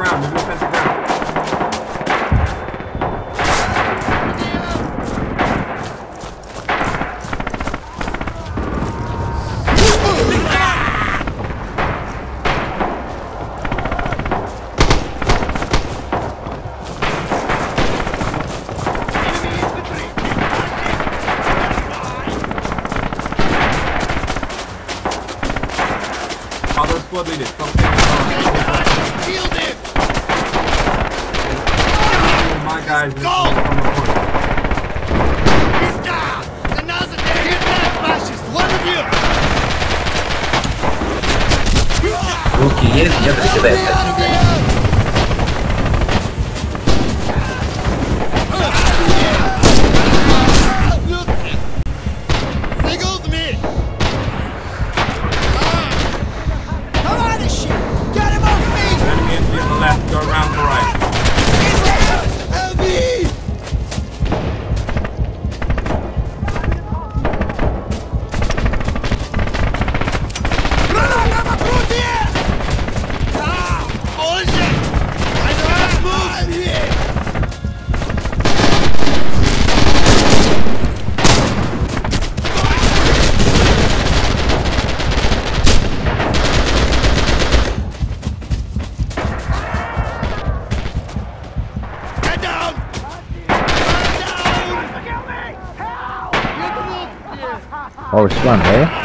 down. Move your fence down. Other squad leaders, come Shield him! my guys. Go! He's down! Another day! Get that fascist! One of you! Руки есть, нет, кидай, кстати. Signals me! Come on, this shit! Get him off me! Enemy entry on the left, go around the right. Help me! Granata покрутие! Позже! I don't move here! Get down! Get down! Oh, it's fun, eh?